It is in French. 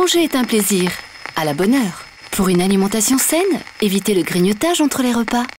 Manger est un plaisir, à la bonne heure. Pour une alimentation saine, évitez le grignotage entre les repas.